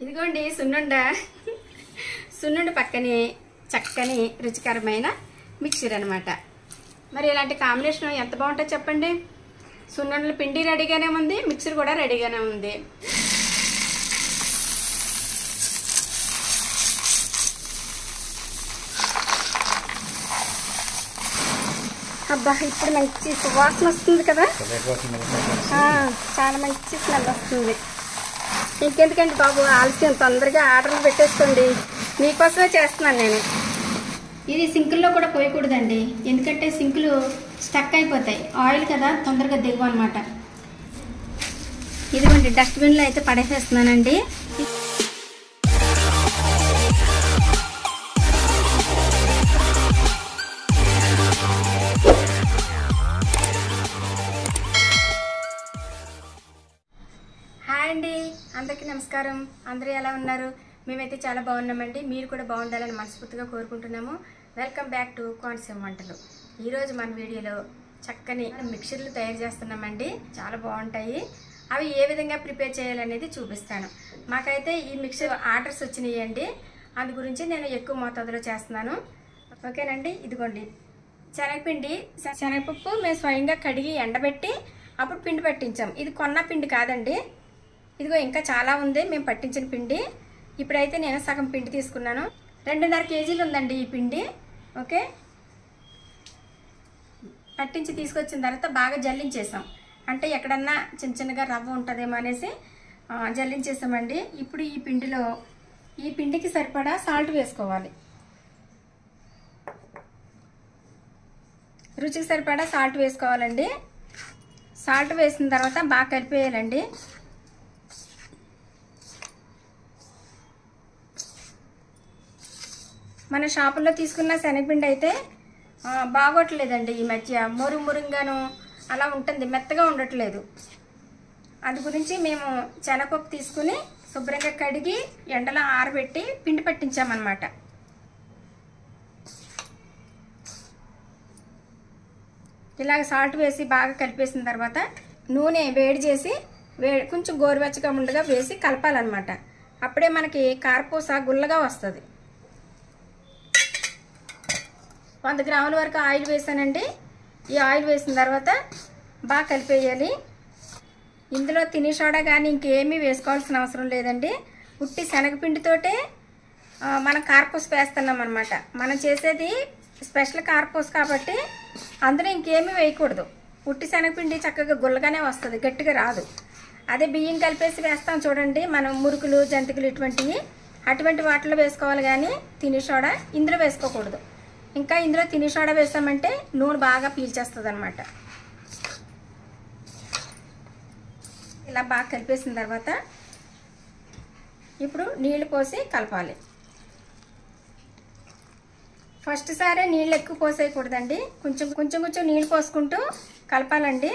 ఇదిగోండి సున్నుండ పక్కనే చక్కని రుచికరమైన మిక్చర్ అనమాట. మరి ఇలాంటి కాంబినేషన్ ఎంత బాగుంటుందో చెప్పండి. సున్నుండల పిండి రెడీగానే ఉంది, మిక్చర్ కూడా రెడీగానే ఉంది. అబ్బా, ఇప్పుడు మంచి సువాసన వస్తుంది కదా, చాలా మంచి స్మెల్ వస్తుంది. ఇంకెందుకండి బాబు ఆలస్యం, తొందరగా ఆర్డర్లు పెట్టేసుకోండి, మీకోసమే చేస్తున్నాను నేను. ఇది సింకుల్లో కూడా పోయకూడదండి, ఎందుకంటే సింకులు స్టక్ అయిపోతాయి, ఆయిల్ కదా తొందరగా దిగు అనమాట. ఇదిగోండి డస్ట్బిన్లో అయితే పడేసేస్తున్నానండి. హాయ్ అండి, అందరికీ నమస్కారం. అందరూ ఎలా ఉన్నారు? మేమైతే చాలా బాగున్నామండి. మీరు కూడా బాగుండాలని మనస్ఫూర్తిగా కోరుకుంటున్నాము. వెల్కమ్ బ్యాక్ టు కోనసీమ వంటలు. ఈరోజు మన వీడియోలో చక్కని మిక్చర్లు తయారు చేస్తున్నామండి. చాలా బాగుంటాయి. అవి ఏ విధంగా ప్రిపేర్ చేయాలనేది చూపిస్తాను. మాకైతే ఈ మిక్చర్ ఆర్డర్స్ వచ్చినాయి అండి, అందు గురించి నేను ఎక్కువ మోతాదులో చేస్తున్నాను. ఓకేనండి. ఇదిగోండి శనగపప్పు మేము స్వయంగా కడిగి ఎండబెట్టి అప్పుడు పిండి పట్టించాం. ఇది కొన్న పిండి కాదండి. ఇదిగో ఇంకా చాలా ఉంది మేము పట్టించిన పిండి. ఇప్పుడైతే నేను సగం పిండి తీసుకున్నాను. 2.5 కేజీలు ఉందండి ఈ పిండి. ఓకే, పట్టించి తీసుకొచ్చిన తర్వాత బాగా జల్లించేసాం. అంటే ఎక్కడన్నా చిన్నగా రవ్వ ఉంటుందేమో అనేసి జల్లించేసామండి. ఇప్పుడు ఈ పిండికి సరిపడా సాల్ట్ వేసుకోవాలి. రుచికి సరిపడా సాల్ట్ వేసుకోవాలండి. సాల్ట్ వేసిన తర్వాత బాగా కలిపేయాలండి. మన షాపుల్లో తీసుకున్న శనగపిండి అయితే బాగోట్లేదండి. ఈ మధ్య మురుంగాను అలా ఉంటుంది, మెత్తగా ఉండట్లేదు. అందు గురించి మేము శనగపప్పు తీసుకుని శుభ్రంగా కడిగి ఎండలో ఆరబెట్టి పిండి పట్టించామన్నమాట. ఇలాగ సాల్ట్ వేసి బాగా కలిపేసిన తర్వాత నూనె వేడి చేసి కొంచెం గోరువెచ్చగా ఉండగా వేసి కలపాలన్నమాట. అప్పుడే మనకి కారపూస గుల్లగా వస్తుంది. 100 గ్రాముల వరకు ఆయిల్ వేసానండి. ఈ ఆయిల్ వేసిన తర్వాత బాగా కలిపేయాలి. ఇందులో తినే సోడా కానీ ఇంకేమీ వేసుకోవాల్సిన అవసరం లేదండి. ఉట్టి శనగపిండితోటే మనం కారపూస వేస్తున్నాం అనమాట. మనం చేసేది స్పెషల్ కారపూస కాబట్టి అందులో ఇంకేమీ వేయకూడదు. ఉట్టి శనగపిండి చక్కగా గుల్లగానే వస్తుంది, గట్టిగా రాదు. అదే బియ్యం కలిపేసి వేస్తాం చూడండి, మనం మురుకులు జంతికలు అటువంటి వాటిలో వేసుకోవాలి, కానీ తినే సోడా ఇందులో వేసుకోకూడదు. ఇంకా ఇందులో తినే సోడా వేసామంటే నూనె బాగా పీల్చేస్తుంది అనమాట. ఇలా బాగా కలిపేసిన తర్వాత ఇప్పుడు నీళ్లు పోసి కలపాలి. ఫస్ట్ సారే నీళ్ళు ఎక్కువ పోసేయకూడదండి, కొంచెం నీళ్ళు పోసుకుంటూ కలపాలండి.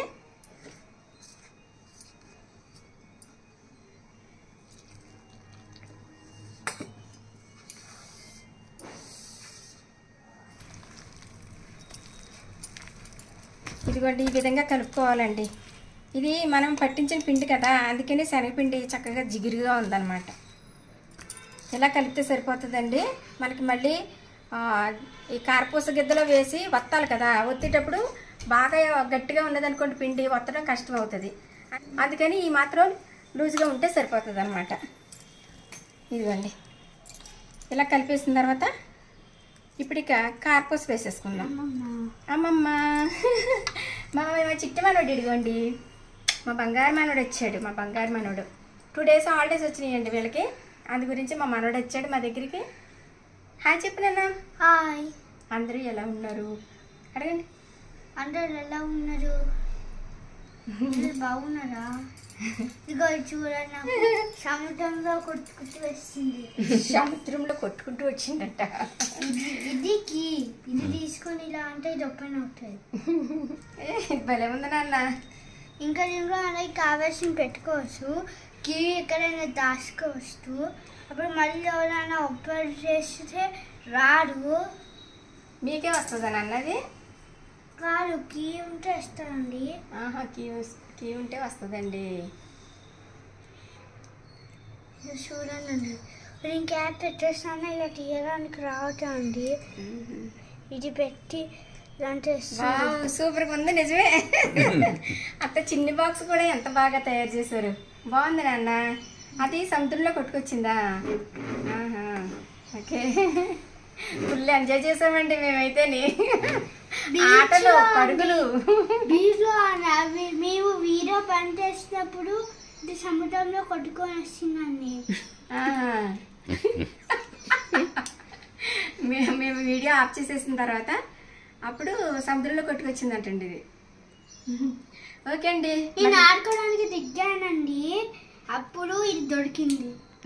ఇదిగోండి ఈ విధంగా కలుపుకోవాలండి. ఇది మనం పట్టించిన పిండి కదా, అందుకని శనగపిండి చక్కగా జిగురుగా ఉందన్నమాట. ఇలా కలిపితే సరిపోతుందండి. మనకి మళ్ళీ ఈ కారపూస గిద్దలో వేసి వత్తాలి కదా, ఒత్తేటప్పుడు బాగా గట్టిగా ఉన్నదనుకోండి పిండి వత్తడం కష్టం అవుతుంది. అందుకని ఈ మాత్రం లూజ్గా ఉంటే సరిపోతుంది అనమాట. ఇదిగోండి ఇలా కలిపేసిన తర్వాత ఇప్పుడు ఇక కారపూస వేసేసుకుందాం. అమ్మమ్మ మా చిట్టి మనోడు, ఇదిగోండి మా బంగారు మనోడు వచ్చాడు. మా బంగారు మనోడు 2 days హాలిడేస్ వచ్చినాయండి వీళ్ళకి, అందు గురించి మా మనోడు వచ్చాడు మా దగ్గరికి. హాయ్ చెప్పు నాన్న. హాయ్. అందరూ ఎలా ఉన్నారు అడగండి. అందరూ ఎలా ఉన్నారు? బాగున్నారా? ఇదిగో చూడండి, నాకు సముద్రంలో కొట్టుకుంటూ వస్తుంది. సముద్రంలో కొట్టుకుంటూ వచ్చిందట. ఇది తీసుకొని ఇలా అంటే ఇది ఓపెన్ అవుతుంది. భలే ఉంది నాన్న. ఇంకా దీంట్లో మనకి కావాల్సిన పెట్టుకోవచ్చు. కీ ఎక్కడైనా దాచుకోవచ్చు. అప్పుడు మళ్ళీ ఎవరైనా ఓపెన్ చేస్తే రాదు. మీకే వస్తుందా అన్నది? కాదు, కీ ఉంటే వస్తుందండి. కీ ఉంటే వస్తుందండి. చూడండి నేను క్యాప్ పెట్టేస్తాను, ఇలా తీయడానికి రావటం అండి. ఇది పెట్టి ఇలాంటి సూపర్గా ఉంది నిజమే. అంత చిన్ని బాక్స్ కూడా ఎంత బాగా తయారు చేశారు. బాగుంది నాన్న. అది సముద్రంలో కొట్టుకొచ్చిందా? ఓకే, ఫుల్ ఎంజాయ్ చేసామండి మేమైతే. ఆటలు పరుగులు బీచ్లో మేము వీడియో పని చేసినప్పుడు ఇది సముద్రంలో కొట్టుకొని వస్తుందండి. మేము వీడియో ఆఫ్ చేసేసిన తర్వాత అప్పుడు సముద్రంలో కొట్టుకొచ్చిందంటండి ఇది. ఓకే అండి, నేను ఆడుకోవడానికి దిగానండి, అప్పుడు ఇది దొరికింది.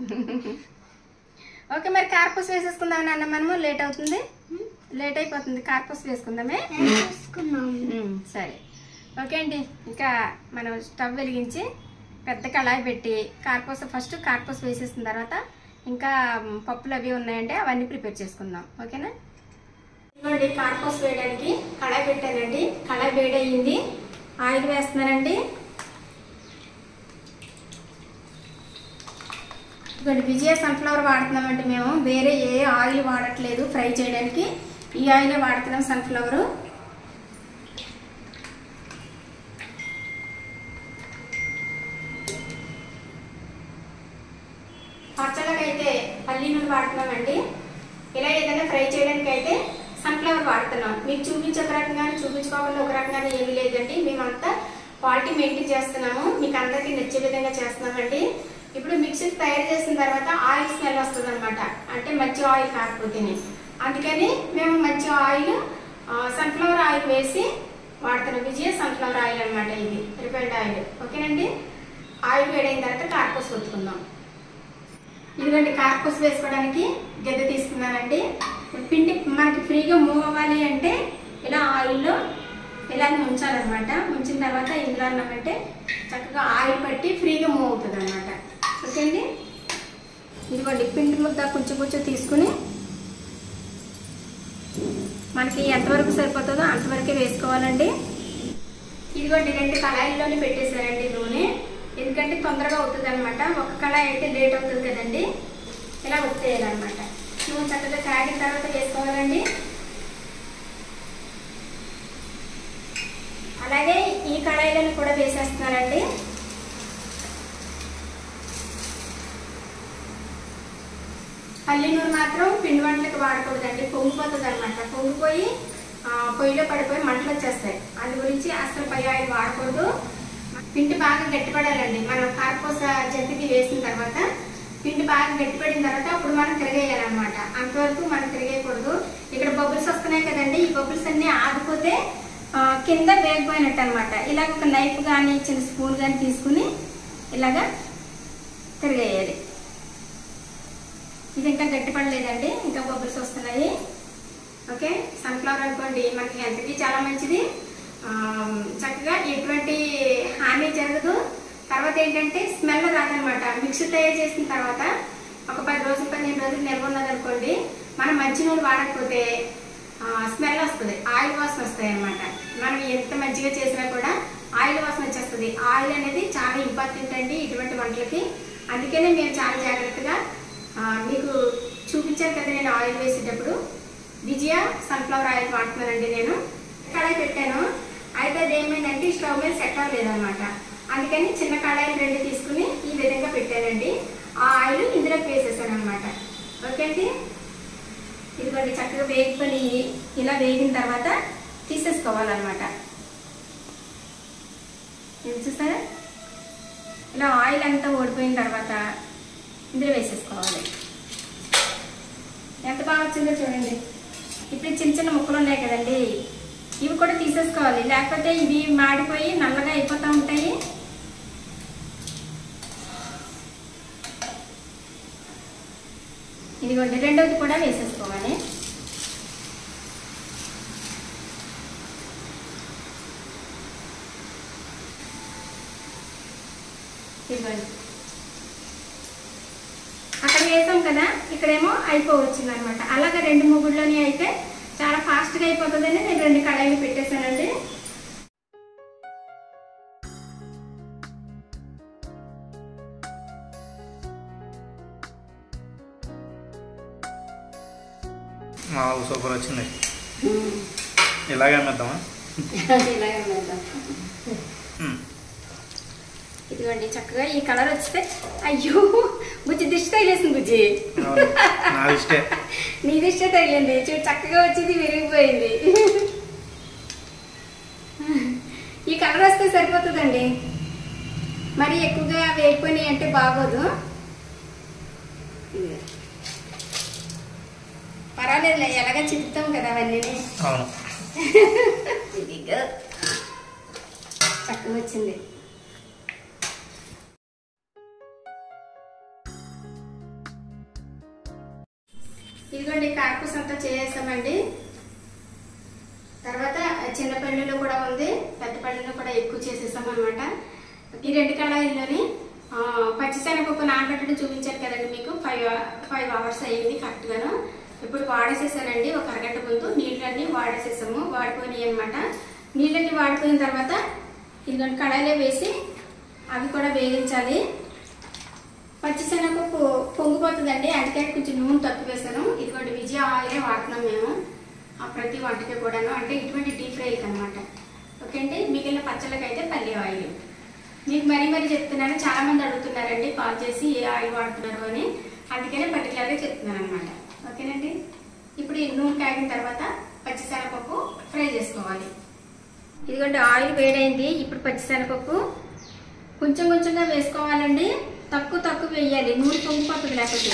ఓకే, మరి కార్పస్ వేసేసుకుందాం నాన్న. మనము లేట్ అవుతుంది, లేట్ అయిపోతుంది. కార్పస్ వేసుకుందామే. సరే, ఓకే అండి. ఇంకా మనం స్టవ్ వెలిగించి పెద్ద కళాయి పెట్టి ఫస్ట్ కార్పస్ వేసేసిన తర్వాత ఇంకా పప్పులు అవి ఉన్నాయంటే అవన్నీ ప్రిపేర్ చేసుకుందాం. ఓకేనా? ఇదిగోండి, కార్పస్ వేయడానికి కళాయి పెట్టానండి. కళాయి వేడయ్యింది. ఆయిల్ వేస్తున్నానండి. ఇదిగోండి, విజయ సన్ఫ్లవర్ వాడుతున్నామండి మేము. వేరే ఏ ఆయిల్ వాడట్లేదు ఫ్రై చేయడానికి. ఈ ఆయిలే వాడుతున్నాం, సన్ఫ్లవరు. పచ్చళ్ళకైతే పల్లి నూనె వాడుతున్నామండి. ఇలా ఏదైనా ఫ్రై చేయడానికి అయితే సన్ఫ్లవర్ వాడుతున్నాం. మీకు చూపించే ఒక రకంగానే, చూపించుకోవాలని ఒక రకంగానే ఏమీ లేదండి. మేమంతా క్వాలిటీ మెయింటైన్ చేస్తున్నాము, మీకు అందరికీ నచ్చే విధంగా చేస్తున్నామండి. ఇప్పుడు మిక్సీ తయారు చేసిన తర్వాత ఆయిల్ స్మెల్ వస్తుంది అనమాట, అంటే మంచి ఆయిల్ కాకపోతేనే. అందుకని మేము మంచి ఆయిల్, సన్ఫ్లవర్ ఆయిల్ వేసి వాడుతున్నాం. విజయ సన్ఫ్లవర్ ఆయిల్ అనమాట, ఇది రిఫైండ్ ఆయిల్. ఓకేనండి? ఆయిల్ వేడైన తర్వాత కార్పస్ కొట్టుకుందాం. ఇదిగోండి, కార్పస్ వేసుకోవడానికి గెద్దె తీసుకున్నానండి. పిండి మనకి ఫ్రీగా మూవ్ అవ్వాలి అంటే ఇలా ఆయిల్లో ఇలా ఉంచాలన్నమాట. ఉంచిన తర్వాత ఇందులో అన్నామంటే చక్కగా ఆయిల్ పట్టి ఫ్రీగా మూవ్ అవుతుంది అనమాట. ఓకే అండి? ఇదిగోండి, పిండి ముద్ద కొంచెం కొంచెం తీసుకుని మనకి ఎంతవరకు సరిపోతుందో అంతవరకే వేసుకోవాలండి. ఇదిగోండి, 2 కళాయిల్లోనే పెట్టేశారండి నూనె. ఎందుకంటే తొందరగా అవుతుంది అనమాట. ఒక కళాయి అయితే లేట్ అవుతుంది కదండి. ఇలా ఉత్తేయాలన్నమాట. నూనె చక్కగా కాగిన తర్వాత వేసుకోవాలండి. అలాగే ఈ కళాయిలను కూడా వేసేస్తున్నానండి. పల్లి నూనె మాత్రం పిండి వంటలకు వాడకూడదండి, పొంగిపోతుంది అనమాట. పొంగిపోయి పొయ్యిలో పడిపోయి మంటలు వచ్చేస్తాయి. అందు గురించి అసలు పై ఆయిల్ వాడకూడదు. పిండి బాగా గట్టిపడాలండి. మనం కార్పస్ జంతికి వేసిన తర్వాత పిండి బాగా గట్టిపడిన తర్వాత అప్పుడు మనం తిరగేయాలన్నమాట. అంతవరకు మనం తిరగేయకూడదు. ఇక్కడ బబుల్స్ వస్తున్నాయి కదండి, ఈ బబుల్స్ అన్ని ఆగిపోతే కింద వేగిపోయినట్టు అనమాట. ఇలాగ ఒక నైఫ్ కానీ చిన్న స్పూన్ కానీ తీసుకుని ఇలాగా తిరగేయాలి. ఇది ఇంకా గట్టిపడలేదండి, ఇంకా బబుల్స్ వస్తున్నాయి. ఓకే, సన్ఫ్లవర్ అనుకోండి మనకి హెల్త్కి చాలా మంచిది. చక్కగా ఎటువంటి హాని జరగదు. తర్వాత ఏంటంటే స్మెల్ రాదనమాట. మిక్సీ తయారు చేసిన తర్వాత ఒక 10 రోజులు 15 రోజులు నిల్వ ఉన్నదనుకోండి, మనం మంచి నూనె వాడకపోతే స్మెల్ వస్తుంది, ఆయిల్ వాసన వస్తాయి అనమాట. మనం ఎంత మంచిగా చేసినా కూడా ఆయిల్ వాసన వచ్చేస్తుంది. ఆయిల్ అనేది చాలా ఇంపార్టెంట్ అండి ఇటువంటి వంటలకి. అందుకనే మేము చాలా జాగ్రత్తగా మీకు చూపించాను కదా నేను ఆయిల్ వేసేటప్పుడు. విజయ సన్ఫ్లవర్ ఆయిల్ వాడుతున్నానండి నేను. కడాయి పెట్టాను, అయితే అది ఏమైందంటే స్టవ్ మీద సెట్ అవ్వలేదన్నమాట. అందుకని చిన్న కడాయిలు 2 తీసుకుని ఈ విధంగా పెట్టానండి. ఆ ఆయిల్ ఇందులోకి వేసేసాను అనమాట. ఓకే అండి? ఇదిగోండి, చక్కగా వేగిపోయి ఇలా వేగిన తర్వాత తీసేసుకోవాలన్నమాట. ఇది చూసారా, ఇలా ఆయిల్ అంతా ఓడిపోయిన తర్వాత ఇందులో వేసేసుకోవాలి. ఎంత బాగా వచ్చిందో చూడండి. ఇప్పుడు చిన్న చిన్న ముక్కలు ఉన్నాయి కదండి, ఇవి కూడా తీసేసుకోవాలి, లేకపోతే ఇవి మాడిపోయి నల్లగా అయిపోతూ ఉంటాయి. ఇదిగోండి, రెండవది కూడా వేసేసుకోవాలి. ఇదిగోండి, అక్కడ వేసాం కదా, ఇక్కడేమో అయిపోవచ్చింది అనమాట. అలాగే 2 గుడ్లని అయితే చాలా ఫాస్ట్గా అయిపోతుందని నేను 2 కడాయిలు పెట్టేశానండి. మాకు సూపర్ వచ్చింది. ఇలాగే అమ్మేద్దామా? ఇలాగే అమ్మేద్దాం. ఇదిగోండి చక్కగా ఈ కలర్ వస్తే, అయ్యో బుజ్జి దిష్టి తగిలేసింది. బుజ్జి నీ దిష్టి తగిలింది చూడు, చక్కగా వచ్చింది, విరిగిపోయింది. ఈ కలర్ వస్తే సరిపోతుందండి, మరి ఎక్కువగా వేగిపోయినాయి అంటే బాగోదు. పర్వాలేదు, ఎలాగ చిత్తాం కదా అవన్నీ. ఇదిగో చక్కగా వచ్చింది. ఇదిగోండి కారపూస అంతా చేసామండి. తర్వాత చిన్న పళ్ళులో కూడా ఉంది, పెద్ద పళ్ళులో కూడా ఎక్కువ చేసేసాం అనమాట. ఈ 2 కళాయిల్లోని పచ్చిశనగపప్పు నానబెట్టడం చూపించారు కదండి మీకు. 5 అవర్స్ అయ్యింది కరెక్ట్గాను. ఇప్పుడు వాడేసేసానండి. ఒక అరగంట ముందు నీళ్ళన్నీ వాడేసేసాము, వాడిపోయినాయి అనమాట. నీళ్ళన్నీ వాడిపోయిన తర్వాత ఇదిగోండి కళాయిలో వేసి అవి కూడా వేగించాలి. పచ్చిశనగపప్పు పొంగిపోతుందండి, అందుకే కొంచెం నూనె తక్కువ వేసాను. ఇదిగోండి విజయ ఆయిలే వాడుతున్నాం మేము ప్రతి వంటకి కూడాను, అంటే ఇటువంటి డీప్ ఫ్రైకి అనమాట. ఓకే అండి. మిగిలిన పచ్చళ్ళకి అయితే పల్లి ఆయిల్. మీకు మరీ చెప్తున్నాను, చాలా మంది అడుగుతున్నారండి కాల్ చేసి ఏ ఆయిల్ వాడుతున్నారు అని, అందుకనే పర్టికులర్గా చెప్తున్నాను అనమాట. ఓకేనండి. ఇప్పుడు ఈ నూనె కాగిన తర్వాత పచ్చిశనగపప్పు ఫ్రై చేసుకోవాలి. ఇదిగోండి ఆయిల్ వేడైంది. ఇప్పుడు పచ్చిశనగపప్పు కొంచెం కొంచెంగా వేసుకోవాలండి, తక్కువ వేయాలి, నూనె పొంగిపోతుంది లేకపోతే.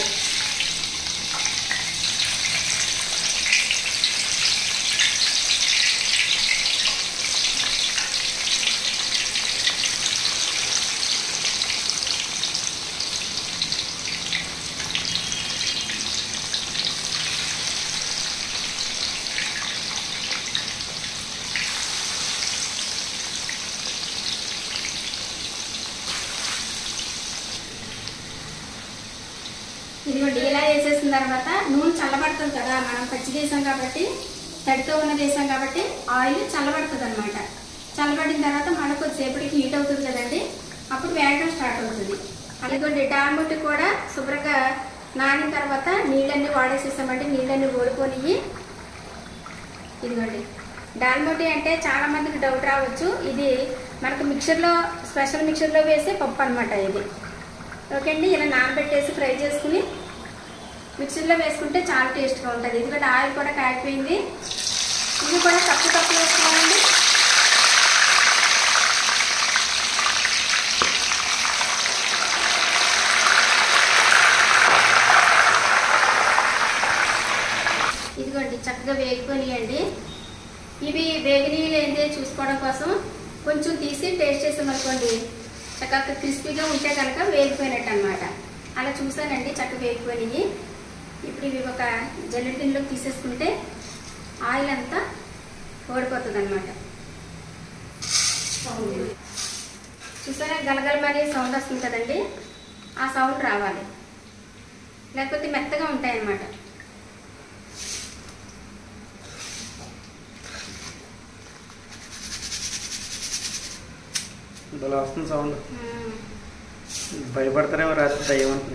ఇదిగోండి ఇలా వేసేసిన తర్వాత నూనె చల్లబడుతుంది కదా, మనం పచ్చి వేసాం కాబట్టి, తడితో ఉన్నది వేసాం కాబట్టి ఆయిల్ చల్లబడుతుంది అనమాట. చల్లబడిన తర్వాత మళ్ళీ కొద్దిసేపటికి హీట్ అవుతుంది కదండి, అప్పుడు వేగడం స్టార్ట్ అవుతుంది. అదిగోండి డాల్మొట్టి కూడా శుభ్రంగా నానిన తర్వాత నీళ్ళన్నీ వాడేసేసామంటే నీళ్ళన్నీ ఓడిపోయి. ఇదిగోండి డాల్మొట్టి అంటే చాలా మందికి డౌట్ రావచ్చు, ఇది మనకు మిక్సర్లో స్పెషల్ మిక్సర్లో వేసే పప్పు అనమాట ఇది. ఓకే అండి. ఇలా నానబెట్టేసి ఫ్రై చేసుకుని మిక్సీలో వేసుకుంటే చాలా టేస్ట్గా ఉంటుంది. ఎందుకంటే ఆయిల్ కూడా కాగిపోయింది. ఇది కూడా తక్కువ వేసుకోవాలండి. ఇదిగోండి చక్కగా వేగిపోయినాయండి. ఇవి వేగినీళ్ళు ఏంటి చూసుకోవడం కోసం కొంచెం తీసి టేస్ట్ చేసామనుకోండి, చక్కగా క్రిస్పీగా ఉంటే కనుక వేగిపోయినట్టు అనమాట. అలా చూసానండి, చక్కగా వేగిపోయినాయి. ఇప్పుడు ఇవి ఒక జల్లెడ గిన్నెలోకి తీసేసుకుంటే ఆయిల్ అంతా ఓడిపోతుంది అనమాట. చూసారా గలగలమనే సౌండ్ వస్తుంది కదండి, ఆ సౌండ్ రావాలి, లేకపోతే మెత్తగా ఉంటాయి అన్నమాట. వస్తుంది సౌండ్, భయపడతారేమో రాత్రి దయ్యం అనుకుని.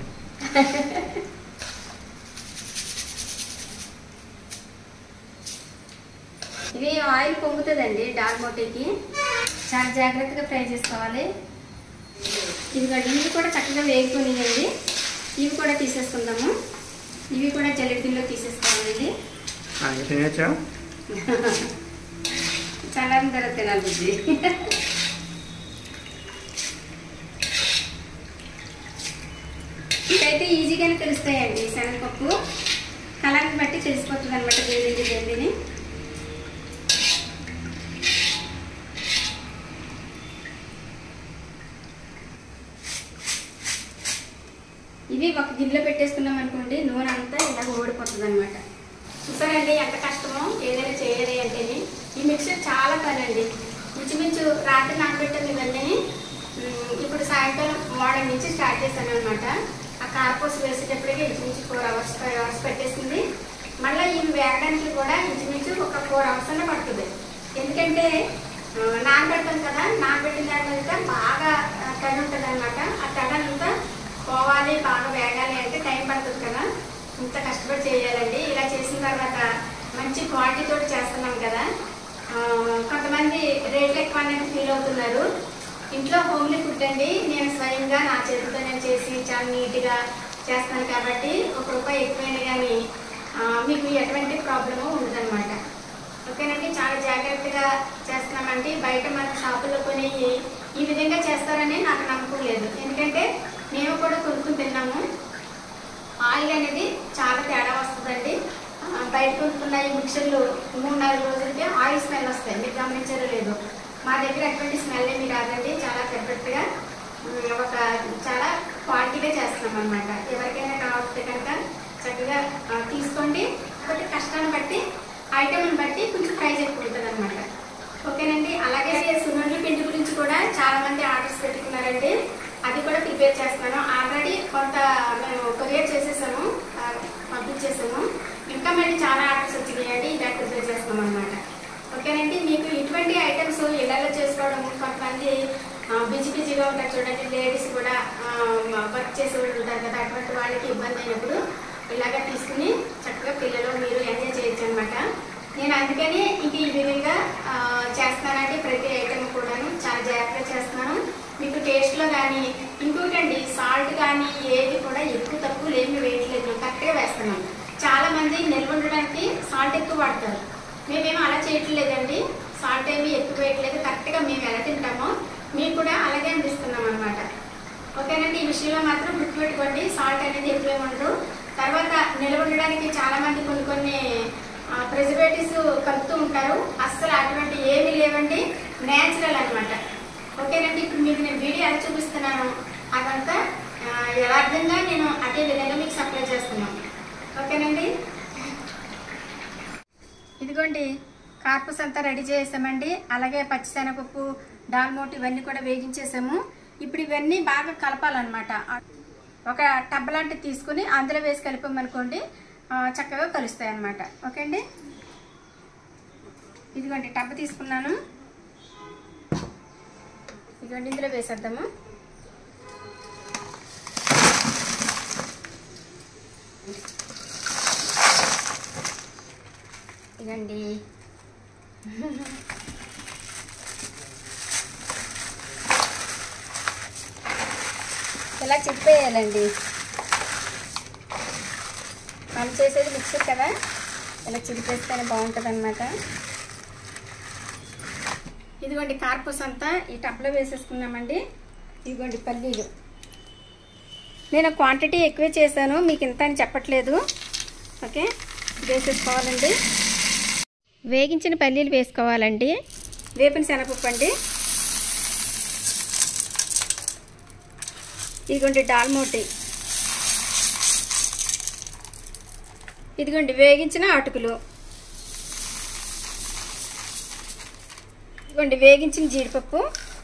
ఇవి ఆయిల్ పొంగుతుందండి డాల్మొట్టికి, చాలా జాగ్రత్తగా ఫ్రై చేసుకోవాలి. ఇదిగోండి ఇవి కూడా చక్కగా వేగిపోయినాయండి. ఇవి కూడా తీసేసుకుందాము. ఇవి కూడా జల్లెడ గిన్నెలో తీసేసుకోవాలి. చల్లారిన తర్వాత తినాలి బుద్ధి. ఇవైతే ఈజీగానే తెలుస్తాయండి. శనగపప్పు కలర్ని బట్టి తెలిసిపోతుంది అనమాట వేడింది. ఇవి ఒక గిన్నెలో పెట్టేసుకున్నాం అనుకోండి, నూనె అంతా ఇలా ఓడిపోతుంది అనమాట. చూసారండి ఎంత కష్టమో ఏదైనా చేయాలి అంటేనే. ఈ మిక్సర్ చాలా పని అండి. ఇంచుమించు రాత్రి నానబెట్టాను ఇవన్నీ, ఇప్పుడు సాయంకాలం మార్నింగ్ నుంచి స్టార్ట్ చేశాను అనమాట. ఆ కారపూస వేసేటప్పటికి ఇంచుమించు 4 అవర్స్ 5 అవర్స్ పెట్టేసింది. మళ్ళీ ఇవి వేగడానికి కూడా ఇంచుమించు ఒక 4 అవర్స్ అన్న పడుతుంది. ఎందుకంటే నానబెడతాం కదా, నానబెట్టిన దాని మీద బాగా తడి ఉంటుంది అనమాట. ఆ తడంతా పోవాలి, బాగా వేగాలి అంటే టైం పడుతుంది కదా, ఇంత కష్టపడి చేయాలండి. ఇలా చేసిన చేసిన తర్వాత మంచి క్వాలిటీతో చేస్తున్నాం కదా. కొంతమంది రేట్లు ఎక్కువ అనేది ఫీల్ అవుతున్నారు. ఇంట్లో హోమ్లీ ఫుడ్ అండి. నేను స్వయంగా నా చేతితో నేను చేసి చాలా నీట్గా చేస్తాను కాబట్టి ₹1 ఎక్కువైనా కానీ మీకు ఎటువంటి ప్రాబ్లము ఉండదన్నమాట. ఓకేనండి. చాలా జాగ్రత్తగా చేస్తున్నామండి. బయట మన షాపుల్లో కొని ఈ విధంగా చేస్తారని నాకు నమ్మకం లేదు. ఎందుకంటే మేము కూడా కొనుక్కుని తిన్నాము. ఆయిల్ అనేది చాలా తేడా వస్తుందండి. బయట కొనుక్కున్న ఈ మిక్చర్లు 3-4 రోజులకి ఆయిల్ స్మెల్ వస్తాయి. మీరు గమనించారో లేదు. మా దగ్గర అటువంటి స్మెల్ ఏమి రాదండి. చాలా పెర్ఫెక్ట్గా చాలా క్వాలిటీగా చేస్తున్నాం అనమాట. ఎవరికైనా కావాలంటే కనుక చక్కగా తీసుకోండి. ఒకటి కష్టాన్ని బట్టి ఐటమ్ని బట్టి కొంచెం ప్రైస్ ఎక్కువ ఉంటుంది అనమాట. ఓకేనండి. అలాగే సున్నుండల పిండి గురించి కూడా చాలా మంది ఆర్డర్స్ పెట్టుకున్నారండి. అది కూడా ప్రిపేర్ చేస్తున్నాను. ఆల్రెడీ కొంత మేము కొరియర్ చేసేసాము, పంపించేసాము. ఇంకా మళ్ళీ చాలా ఆర్డర్స్ వచ్చినాయండి. ఇలా ప్రిపేర్ చేస్తాం అనమాట. ఓకేనండి. మీకు ఇటువంటి ఐటమ్స్ ఇళ్లలో చేసుకోవడం, కొంతమంది బిజీగా ఉంటారు చూడండి. లేడీస్ కూడా వర్క్ చేసే వాళ్ళు ఉంటారు కదా, అటువంటి వాళ్ళకి ఇబ్బంది అయినప్పుడు ఇలాగా తీసుకుని చక్కగా పిల్లలు మీరు ఎంజాయ్ చేయొచ్చు అనమాట. నేను అందుకని ఇంక ఈ విధంగా చేస్తానండి. ప్రతి ఐటమ్ కూడాను చాలా జాగ్రత్తగా చేస్తున్నాను. మీకు టేస్ట్లో కానీ ఇంకోటండి సాల్ట్ కానీ ఏది కూడా ఎక్కువ తక్కువ ఏమి వేయట్లేదు. కరెక్ట్గా వేస్తున్నాం. చాలా మంది నిల్వ ఉండడానికి సాల్ట్ ఎక్కువ వాడతారు. మేమేమో అలా చేయట్లేదండి. సాల్ట్ ఏమి ఎక్కువ వేయట్లేదు. కరెక్ట్గా మేము ఎలా తింటామో మీకు కూడా అలాగే అనిపిస్తున్నాం అనమాట. ఓకేనండి. ఈ విషయంలో మాత్రం గుర్తుపెట్టుకోండి. సాల్ట్ అనేది ఎక్కువ ఉండదు. తర్వాత నిల్వ ఉండడానికి చాలా మంది కొన్ని ప్రిజర్వేటివ్స్ కలుపుతూ ఉంటారు. అస్సలు అటువంటి ఏమీ లేవండి. న్యాచురల్ అనమాట. ఓకేనండి. ఇప్పుడు మీకు నేను వీడియో ఎలా చూపిస్తున్నాను అదంతా యథార్థంగా నేను అదే విధంగా మీకు సప్లై చేస్తున్నాను. ఓకేనండి. ఇదిగోండి కార్పస్ అంతా రెడీ చేసామండి. అలాగే పచ్చిశనగపప్పు, డాల్మోట్ ఇవన్నీ కూడా వేగించేసాము. ఇప్పుడు ఇవన్నీ బాగా కలపాలన్నమాట. ఒక టబ్ లాంటిది తీసుకుని అందులో వేసి కలిపామనుకోండి చక్కగా కలుస్తాయి అన్నమాట. ఓకే అండి. ఇదిగోండి టబ్ తీసుకున్నాను. ఇదిగోండి ఇందులో వేసేద్దాము. ఇదిగోండి ఇలా చిప్పేయాలండి. మనం చేసేది మిక్సర్ కదా, ఇలా చిరిపేస్తేనే బాగుంటుంది అనమాట. ఇదిగోండి కార్పూస్ అంతా ఈ టబ్లో వేసేసుకున్నామండి. ఇదిగోండి పల్లీలు. నేను క్వాంటిటీ ఎక్కువే చేశాను, మీకు ఇంత అని చెప్పట్లేదు. ఓకే, వేసేసుకోవాలండి. వేగించిన పల్లీలు వేసుకోవాలండి. వేపిన శనగపప్పు అండి. ఇదిగోండి డాల్మోటి. ఇదిగోండి వేగించిన అటుకులు. ఇదిగోండి వేగించిన జీడిపప్పు.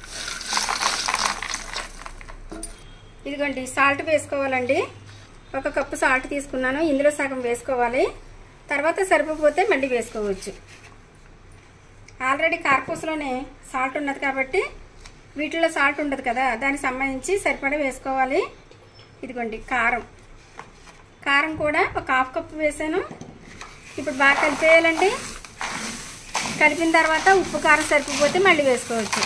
ఇదిగోండి సాల్ట్ వేసుకోవాలండి. 1 కప్పు సాల్ట్ తీసుకున్నాను. ఇందులో సగం వేసుకోవాలి. తర్వాత సరిపోతే మళ్ళీ వేసుకోవచ్చు. ఆల్రెడీ కార్పూస్లోనే సాల్ట్ ఉన్నది కాబట్టి వీటిలో సాల్ట్ ఉండదు కదా, దానికి సంబంధించి సరిపడా వేసుకోవాలి. ఇదిగోండి కారం. కారం కూడా 1/2 కప్పు వేసాను. ఇప్పుడు బాగా కలిపేయాలండి. కలిపిన తర్వాత ఉప్పు కారం సరిపోతే మళ్ళీ వేసుకోవచ్చు.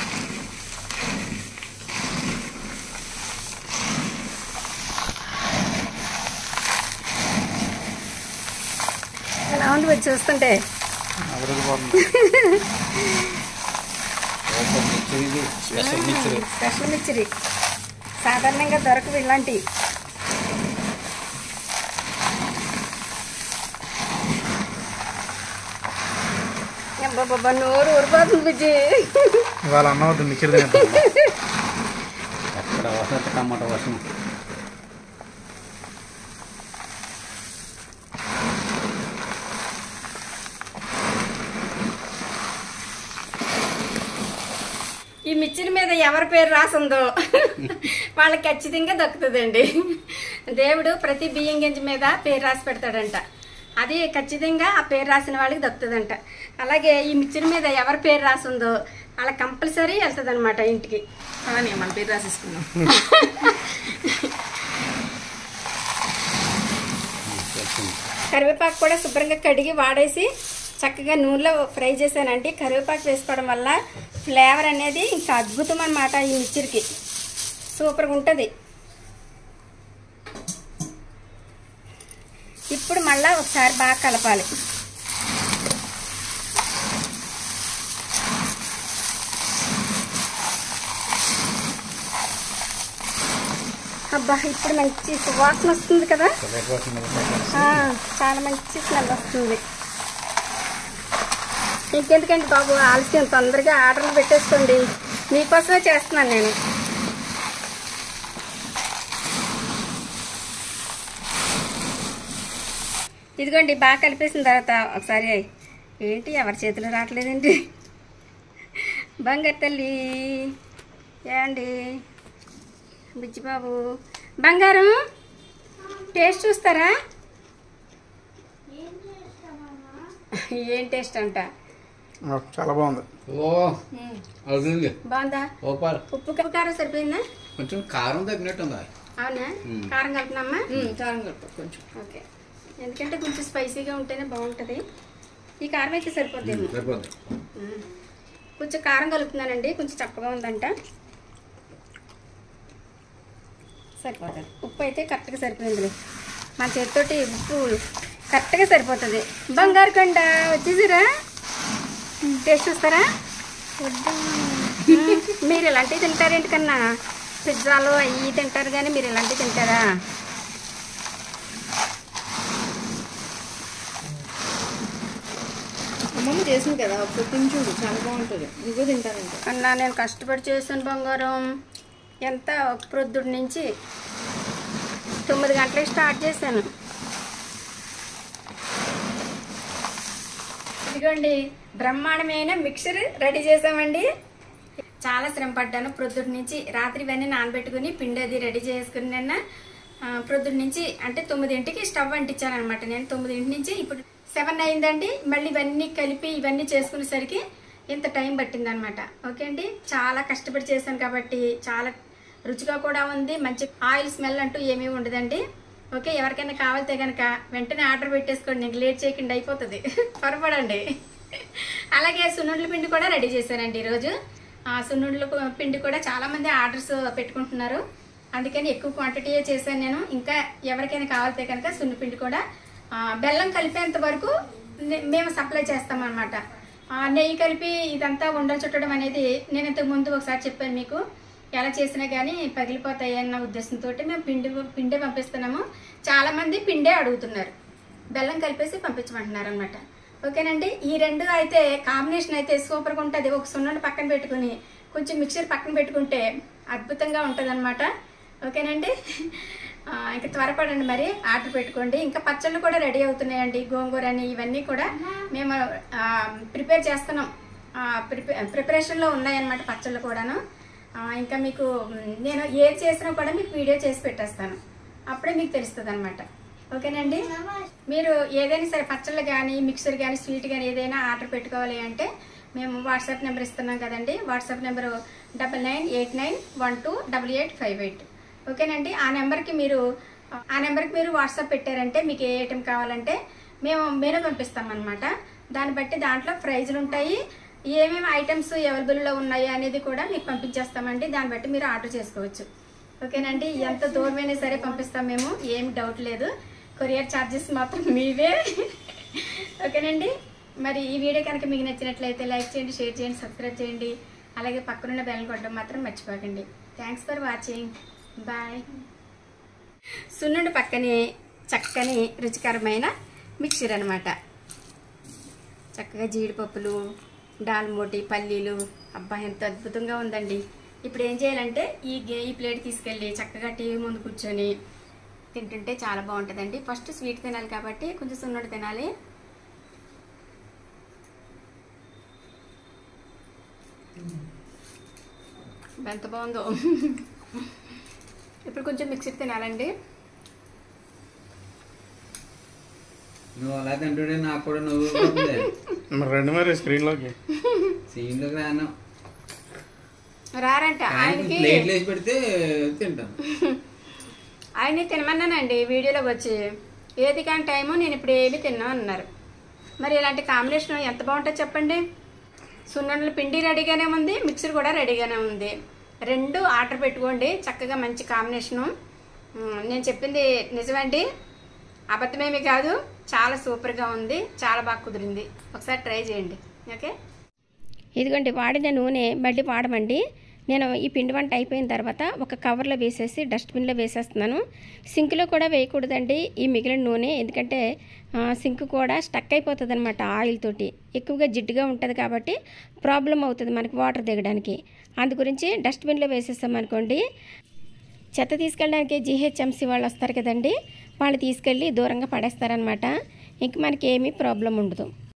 ఎలా ఉంది వచ్చి చూస్తుంటే? స్పెషల్ మిక్చరీ సాధారణంగా దొరకవు ఇలాంటివి. బాబా నోరు ఊరిపోతుంది బుజ్జి. ఇవాళ అన్నవద్దు మిక్చర్ టమాటా వర్షం. ఈ మిక్చర్ మీద ఎవరి పేరు రాసిందో వాళ్ళకి ఖచ్చితంగా దక్కుతుందండి. దేవుడు ప్రతి బియ్యం గింజ మీద పేరు రాసి పెడతాడంట. అది ఖచ్చితంగా ఆ పేరు రాసిన వాళ్ళకి దక్కుతుందంట. అలాగే ఈ మిక్చర్ మీద ఎవరి పేరు రాసిందో వాళ్ళకి కంపల్సరీ వెళ్తుంది అనమాట ఇంటికి. కానీ మన పేరు రాసేసుకున్నాం. కరివేపాకు కూడా శుభ్రంగా కడిగి వాడేసి చక్కగా నూనెలో ఫ్రై చేశానండి. కరివేపాకు వేసుకోవడం వల్ల ఫ్లేవర్ అనేది ఇంకా అద్భుతం అన్నమాట. ఈ మిక్చర్కి సూపర్గా ఉంటుంది. ఇప్పుడు మళ్ళీ ఒకసారి బాగా కలపాలి. అబ్బా ఇప్పుడు మంచి వాసన వస్తుంది కదా, చాలా మంచి స్మెల్ వస్తుంది. ఇంకెందుకండి బాబు ఆలస్యం, తొందరగా ఆర్డర్లు పెట్టేసుకోండి. మీకోసమే చేస్తున్నాను నేను. ఇదిగోండి బాగా కలిపేసిన తర్వాత ఒకసారి ఏంటి ఎవరి చేతులు రావట్లేదండి. బంగారు తల్లి ఏమండి బుజ్జిబాబు బంగారం టేస్ట్ చూస్తారా? ఏం టేస్ట్ అంట? చాలా బాగుంది. బాగుందా? ఉప్పు కారం సరిపోయిందా? కొంచెం కారం తగ్గినట్టుందా? అవునా? కారం కలుపునమ్మా. కారం కలుపు కొంచెం. ఓకే, ఎందుకంటే కొంచెం స్పైసీగా ఉంటేనే బాగుంటుంది. ఈ కారం అయితే సరిపోద్దేమో. సరిపోద్ది. కొంచెం కారం కలుపుతున్నానండి, కొంచెం చక్కగా ఉందంట. సరిపోతుంది. ఉప్పు అయితే కరెక్ట్గా సరిపోయింది. మన చేతితోటి ఉప్పు కరెక్ట్గా సరిపోతుంది. బంగారు కొండ వచ్చేసిరా, టేస్ట్ చూస్తారా? మీరు ఇలాంటివి తింటారేంటి కన్నా? పిజ్జాలు అవి తింటారు కానీ మీరు ఇలాంటివి తింటారా? అమ్మమ్మ చేసింది కదా, ఒకసారి తిని చూడు, చాలా బాగుంటుంది. నువ్వు తింటానంటే అన్నా నేను కష్టపడి చేశాను బంగారం. ఎంత ప్రొద్దుడి నుంచి 9 గంటలకు స్టార్ట్ చేశాను. ఇదిగోండి బ్రహ్మాండమైన మిక్చర్ రెడీ చేసామండి. చాలా శ్రమ పడ్డాను ప్రొద్దుటి నుంచి. రాత్రి ఇవన్నీ నానబెట్టుకుని పిండి అది రెడీ చేసుకుని నిన్న ప్రొద్దుటి నుంచి అంటే 9ంటికి స్టవ్ అంటించాను అనమాట. నేను 9 నుంచి ఇప్పుడు 7 అయిందండి. మళ్ళీ ఇవన్నీ కలిపి ఇవన్నీ చేసుకునేసరికి ఇంత టైం పట్టింది అనమాట. ఓకే అండి, చాలా కష్టపడి చేశాను కాబట్టి చాలా రుచిగా కూడా ఉంది. మంచి ఆయిల్ స్మెల్ అంటూ ఏమీ ఉండదండి. ఓకే, ఎవరికైనా కావాలితే కనుక వెంటనే ఆర్డర్ పెట్టేసుకోండి. నీకు లేట్ చేయకుండా అయిపోతుంది, త్వరపడండి. అలాగే సున్నుండ్ల పిండి కూడా రెడీ చేశానండి ఈరోజు. సున్నుండ్ల పిండి కూడా చాలా మంది ఆర్డర్స్ పెట్టుకుంటున్నారు, అందుకని ఎక్కువ క్వాంటిటీయే చేశాను నేను. ఇంకా ఎవరికైనా కావాలితే కనుక సున్నిపిండి కూడా బెల్లం కలిపేంత వరకు మేము సప్లై చేస్తామన్నమాట. నెయ్యి కలిపి ఇదంతా ఉండలు చుట్టడం అనేది నేను ఇంతకు ముందు ఒకసారి చెప్పాను మీకు. ఎలా చేసినా కానీ పగిలిపోతాయి అన్న ఉద్దేశంతో మేము పిండే పంపిస్తున్నాము. చాలా మంది పిండే అడుగుతున్నారు, బెల్లం కలిపేసి పంపించమంటున్నారు అనమాట. ఓకేనండి, ఈ రెండు అయితే కాంబినేషన్ అయితే సూపర్గా ఉంటుంది. ఒక సున్నుండి పక్కన పెట్టుకుని కొంచెం మిక్చర్ పక్కన పెట్టుకుంటే అద్భుతంగా ఉంటుంది అనమాట. ఓకేనండి, ఇంకా త్వరపడండి, మరి ఆర్డర్ పెట్టుకోండి. ఇంకా పచ్చళ్ళు కూడా రెడీ అవుతున్నాయండి. గోంగూర అని ఇవన్నీ కూడా మేము ప్రిపేర్ చేస్తున్నాం. ప్రిపరేషన్లో ఉన్నాయన్నమాట పచ్చళ్ళు కూడాను. ఇంకా మీకు నేను ఏది చేసినా కూడా మీకు వీడియో చేసి పెట్టేస్తాను, అప్పుడే మీకు తెలుస్తుంది అనమాట. ఓకేనండి, మీరు ఏదైనా సరే పచ్చళ్ళు కానీ మిక్సర్ కానీ స్వీట్ కానీ ఏదైనా ఆర్డర్ పెట్టుకోవాలి అంటే మేము వాట్సాప్ నెంబర్ ఇస్తున్నాం కదండి. WhatsApp number 9989128858. ఓకేనండి, ఆ నెంబర్కి మీరు వాట్సాప్ పెట్టారంటే మీకు ఏ ఐటెం కావాలంటే మేము మెనూ పంపిస్తామన్నమాట. దాన్ని బట్టి దాంట్లో ప్రైజులు ఉంటాయి, ఏమేమి ఐటమ్స్ అవైలబుల్లో ఉన్నాయి అనేది కూడా మీకు పంపించేస్తామండి. దాన్ని బట్టి మీరు ఆర్డర్ చేసుకోవచ్చు. ఓకేనండి, ఎంత దూరమైనా సరే పంపిస్తాం మేము, ఏమి డౌట్ లేదు. కొరియర్ ఛార్జెస్ మాత్రం మీవే. ఓకేనండి, మరి ఈ వీడియో కనుక మీకు నచ్చినట్లయితే లైక్ చేయండి, షేర్ చేయండి, సబ్స్క్రైబ్ చేయండి. అలాగే పక్కనున్న బెల్ కొట్టడం మాత్రం మర్చిపోకండి. Thanks for watching, bye. సున్నుండి పక్కనే చక్కని రుచికరమైన మిక్చర్ అనమాట. చక్కగా జీడిపప్పులు, డాల్మోటి, పల్లీలు, అబ్బా ఎంత అద్భుతంగా ఉందండి. ఇప్పుడు ఏం చేయాలంటే ఈ ప్లేట్ తీసుకెళ్ళి చక్కగా టీవీ ముందు కూర్చొని తింటుంటే చాలా బాగుంటుందండి. ఫస్ట్ స్వీట్ తినాలి కాబట్టి కొంచెం సున్నుండి తినాలి. ఎంత బాగుందో. ఇప్పుడు కొంచెం మిక్సర్ తినాలండి. నువ్వు అలా తింటుంటే నాకు కూడా నువ్వు రెండు మరి స్క్రీన్లోకి సీన్లోకి రాను. రారంట ఆయనకి, ప్లేట్లు వేసి పెడితే తింటాను. ఆయన్ని తినమన్నానండి వీడియోలోకి వచ్చి. ఏది కాని టైము నేను ఇప్పుడు ఏమి తిన్నా అన్నారు. మరి ఇలాంటి కాంబినేషన్ ఎంత బాగుంటుంది చెప్పండి. సున్నుండల పిండి రెడీగానే ఉంది, మిక్సర్ కూడా రెడీగానే ఉంది. రెండు ఆర్డర్ పెట్టుకోండి, చక్కగా మంచి కాంబినేషను. నేను చెప్పింది నిజమండి, అబద్ధమేమీ కాదు. చాలా సూపర్గా ఉంది, చాలా బాగా కుదిరింది. ఒకసారి ట్రై చేయండి. ఓకే, ఇదిగోండి వాడిన నూనె మళ్ళీ వాడమండి. నేను ఈ పిండి వంట అయిపోయిన తర్వాత ఒక కవర్లో వేసేసి డస్ట్బిన్లో వేసేస్తున్నాను. సింక్లో కూడా వేయకూడదండి ఈ మిగిలిన నూనె, ఎందుకంటే సింక్ కూడా స్టక్ అయిపోతుంది అనమాట. ఆయిల్ తోటి ఎక్కువగా జిడ్డుగా ఉంటుంది కాబట్టి ప్రాబ్లం అవుతుంది మనకి వాటర్ దిగడానికి. అందు గురించి డస్ట్బిన్లో వేసేస్తామనుకోండి, చెత్త తీసుకెళ్ళడానికి GHMC వాళ్ళు వస్తారు కదండి, వాళ్ళు తీసుకెళ్ళి దూరంగా పడేస్తారనమాట. ఇంక మనకి ఏమీ ప్రాబ్లం ఉండదు.